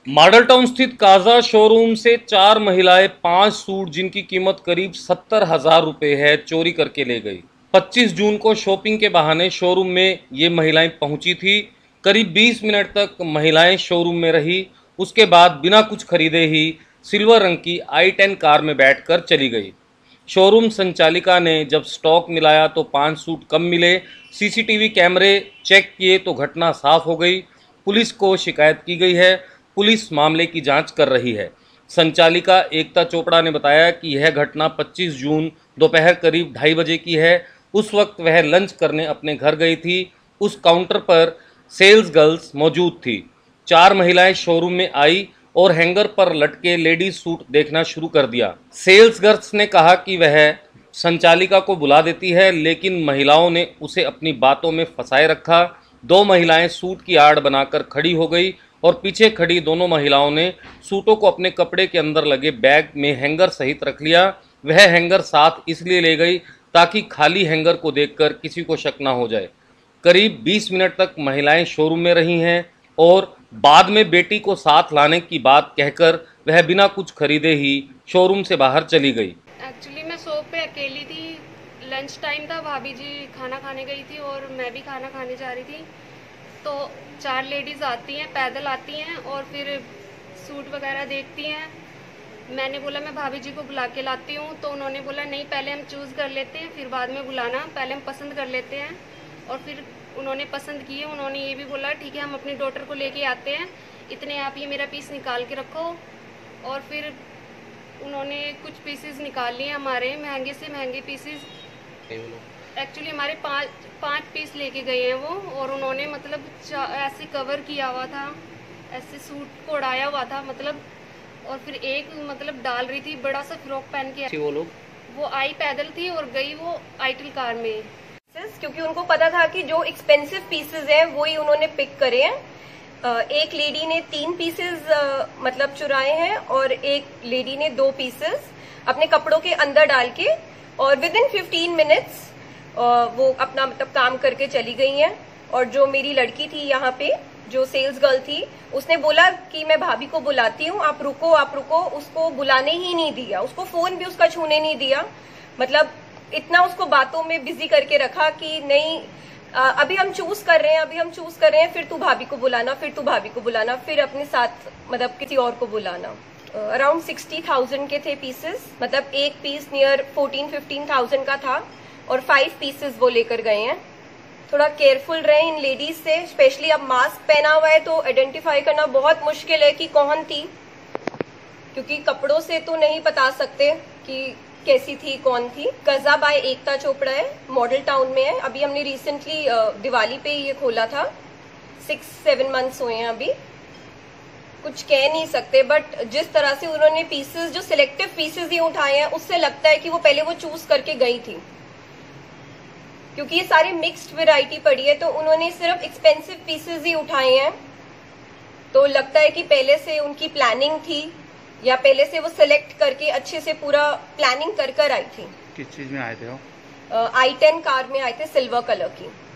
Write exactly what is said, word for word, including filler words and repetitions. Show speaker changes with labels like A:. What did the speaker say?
A: Model town स्थित Kaza showroom से चार महिलाएं पांच सूट जिनकी कीमत करीब सत्तर हजार रुपये है चोरी करके ले गई। पच्चीस जून को शॉपिंग के बहाने शोरूम में ये महिलाएं पहुंची थी। करीब बीस मिनट तक महिलाएं शोरूम में रही। उसके बाद बिना कुछ खरीदे ही सिल्वर रंग की आई टेन कार में बैठकर चली गई। शोरूम संचालिका ने जब स्टॉक मिलाया तो पांच सूट कम मिले। सीसीटीवी कैमरे चेक किए तो घटना साफ हो गई। पुलिस को शिकायत की गई है। पुलिस मामले की जांच कर रही है। संचालिका एकता चोपड़ा ने बताया कि यह घटना पच्चीस जून दोपहर करीब ढाई बजे की है। उस वक्त वह लंच करने अपने घर गई थी। उस काउंटर पर सेल्स गर्ल्स मौजूद थी। चार महिलाएं शोरूम में आई और हैंगर पर लटके लेडीज सूट देखना शुरू कर दिया। सेल्स गर्ल्स ने कहा कि वह संचालिका को बुला देती है, लेकिन महिलाओं ने उसे अपनी बातों में फंसाए रखा। दो महिलाएं सूट की आड़ बनाकर खड़ी हो गई और पीछे खड़ी दोनों महिलाओं ने सूटों को अपने कपड़े के अंदर लगे बैग में हैंगर सहित रख लिया। वह हैंगर साथ इसलिए ले गई ताकि खाली हैंगर को देखकर किसी को शक ना हो जाए। करीब बीस मिनट तक महिलाएं शोरूम में रही हैं और बाद में बेटी को साथ लाने की बात कहकर वह बिना कुछ खरीदे ही शोरूम से बाहर चली गई।
B: एक्चुअली मैं शॉप पे अकेली थी, लंच टाइम था, भाभी जी खाना खाने गई थी और मैं भी खाना खाने जा रही थी। तो चार लेडीज़ आती हैं, पैदल आती हैं और फिर सूट वगैरह देखती हैं। मैंने बोला मैं भाभी जी को बुला के लाती हूँ, तो उन्होंने बोला नहीं पहले हम चूज़ कर लेते हैं फिर बाद में बुलाना, पहले हम पसंद कर लेते हैं। और फिर उन्होंने पसंद किए। उन्होंने ये भी बोला ठीक है हम अपनी डॉटर को लेके आते हैं, इतने आप ये मेरा पीस निकाल के रखो। और फिर उन्होंने कुछ पीसेस निकाल लिए हमारे महंगे से महंगे पीसेस। एक्चुअली हमारे पाँच पाँच पीस लेके गए हैं वो, और उन्होंने मतलब ऐसे कवर किया हुआ था, ऐसे सूट को उड़ाया हुआ था मतलब। और फिर एक मतलब डाल रही थी बड़ा सा फ्रॉक पहन के।
C: वो लोग
B: वो आई पैदल थी और गई वो आईटिल कार में,
D: क्योंकि उनको पता था कि जो एक्सपेंसिव पीसेस हैं वो ही उन्होंने पिक करे हैं। एक लेडी ने तीन पीसेस मतलब चुराए हैं और एक लेडी ने दो पीसेस अपने कपड़ों के अंदर डाल के, और विद इन फिफ्टीन मिनट्स वो अपना मतलब काम करके चली गई हैं। और जो मेरी लड़की थी यहाँ पे, जो सेल्स गर्ल थी, उसने बोला कि मैं भाभी को बुलाती हूँ, आप रुको आप रुको। उसको बुलाने ही नहीं दिया, उसको फोन भी उसका छूने नहीं दिया। मतलब इतना उसको बातों में बिजी करके रखा कि नहीं आ, अभी हम चूज कर रहे हैं, अभी हम चूज कर रहे हैं, फिर तू भाभी को बुलाना, फिर तू भाभी को बुलाना, फिर अपने साथ मतलब किसी और को बुलाना। अराउंड सिक्सटी थाउजेंड के थे पीसेस, मतलब एक piece near fourteen fifteen thousand का था और फाइव पीसेस वो लेकर गए हैं। थोड़ा केयरफुल रहे इन लेडीज से, स्पेशली अब मास्क पहना हुआ है तो आइडेंटिफाई करना बहुत मुश्किल है कि कौन थी, क्योंकि कपड़ों से तो नहीं बता सकते कि कैसी थी कौन थी। कजा बाय एकता चोपड़ा है, मॉडल टाउन में है। अभी हमने रिसेंटली दिवाली पे ये खोला था, सिक्स सेवन मंथ्स हुए हैं अभी। कुछ कह नहीं सकते, बट जिस तरह से उन्होंने पीसेस, जो सिलेक्टिव पीसेस ही उठाए हैं, उससे लगता है कि वो पहले वो चूज करके गई थी। क्योंकि ये सारे मिक्स्ड वैरायटी पड़ी है तो उन्होंने सिर्फ एक्सपेंसिव पीसेस ही उठाए हैं, तो लगता है कि पहले से उनकी प्लानिंग थी या पहले से वो सिलेक्ट करके अच्छे से पूरा प्लानिंग कर कर आई थी।
C: किस चीज में आए थे वो?
D: आई टेन कार में आए थे, सिल्वर कलर की।